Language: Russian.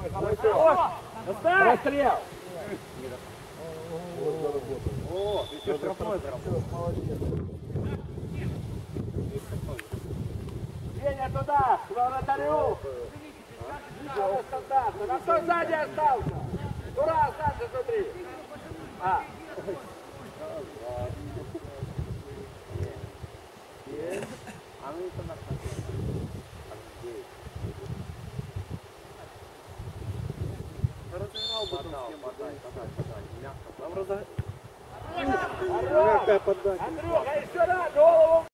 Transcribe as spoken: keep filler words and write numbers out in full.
Расстрел! О, еще штрафной заработал. Женя, туда! К вратарю! А кто сзади остался? Тура остался, смотри! А! А ну это на разыграл бы там с кем подай, подай, подай, мягко. Там разыграл. Мягкая подача. Андрюха, еще раз, голову!